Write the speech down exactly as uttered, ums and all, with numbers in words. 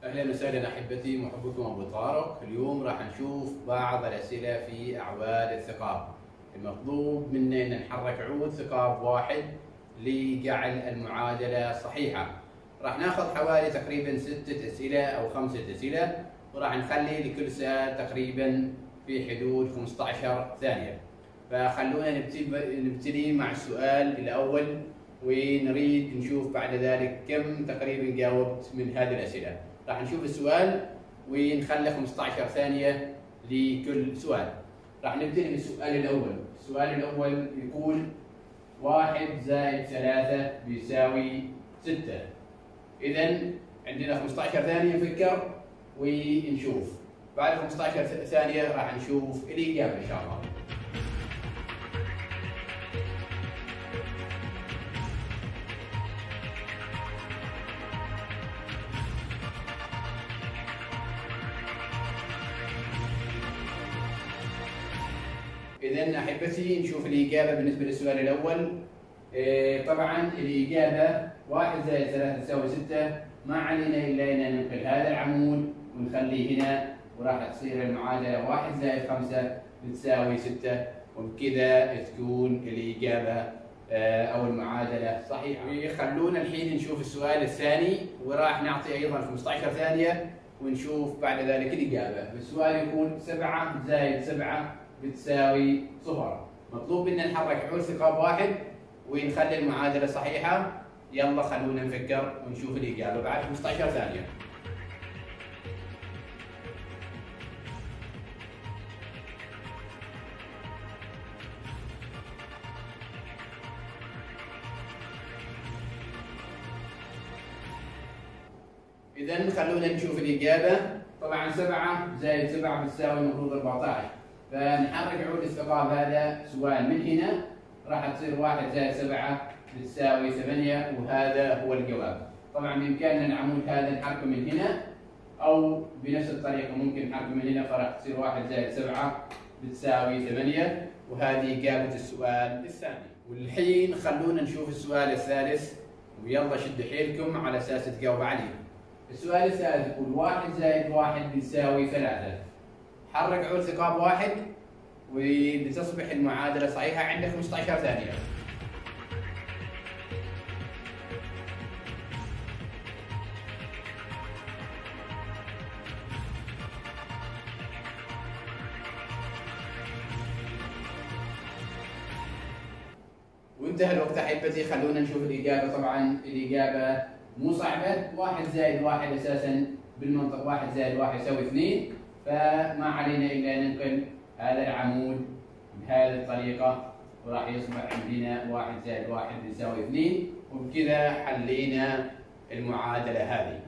أهلا وسهلا أحبتي، محبكم أبو طارق. اليوم راح نشوف بعض الأسئلة في أعواد الثقاب. المطلوب منا أن نحرك عود ثقاب واحد لجعل المعادلة صحيحة. راح ناخذ حوالي تقريبا ستة أسئلة أو خمسة أسئلة، وراح نخلي لكل سؤال تقريبا في حدود خمسة عشر ثانية. فخلونا نبتدي مع السؤال الأول، ونريد نشوف بعد ذلك كم تقريبا جاوبت من هذه الأسئلة. راح نشوف السؤال ونخلي خمسة عشر ثانية لكل سؤال. راح نبتدي بالسؤال الأول. السؤال الأول يقول واحد زائد ثلاثة بيساوي ستة. إذا عندنا خمسة عشر ثانية نفكر ونشوف. بعد خمسة عشر ثانية راح نشوف الإجابة إن شاء الله. إذا أحبتي نشوف الإجابة بالنسبة للسؤال الأول. إيه طبعا الإجابة واحد زائد ثلاثة تساوي ستة. ما علينا إلا أن ننقل هذا العمود ونخليه هنا، وراح تصير المعادلة واحد زائد خمسة بتساوي ستة، وبكذا تكون الإجابة أو المعادلة صحيحة. خلونا الحين نشوف السؤال الثاني، وراح نعطي أيضا خمسة عشر ثانية ونشوف بعد ذلك الإجابة. السؤال يقول سبعة زائد سبعة بتساوي صفر. مطلوب منا نحرك عود ثقاب واحد ونخلي المعادلة صحيحة. يلا خلونا نفكر ونشوف الإجابة بعد خمسة عشر ثانية. إذا خلونا نشوف الإجابة. طبعا سبعة زائد سبعة بتساوي المفروض أربعة عشر، فنحرك عود الثقاب هذا سؤال من هنا، راح تصير واحد زائد سبعة بتساوي ثمانية، وهذا هو الجواب. طبعا بإمكاننا العمود هذا نحركه من هنا، أو بنفس الطريقة ممكن نحركه من هنا، فراح تصير واحد زائد سبعة بتساوي ثمانية، وهذه إجابة السؤال الثاني. والحين خلونا نشوف السؤال الثالث، ويلا شدوا حيلكم على أساس تجاوب عليه. السؤال الثالث يقول واحد زائد واحد بيساوي ثلاثة. حرك عود ثقاب واحد ولتصبح المعادلة صحيحة. عندك خمسة عشر ثانية. وانتهى الوقت أحبتي. خلونا نشوف الإجابة. طبعا الإجابة مو صعبة. واحد زائد واحد أساسا بالمنطق واحد زائد واحد يساوي اثنين، فما علينا إلا أن ننقل هذا العمود بهذه الطريقة، وراح يصبح عندنا واحد زائد واحد يساوي اثنين، وبكذا حلينا المعادلة هذه.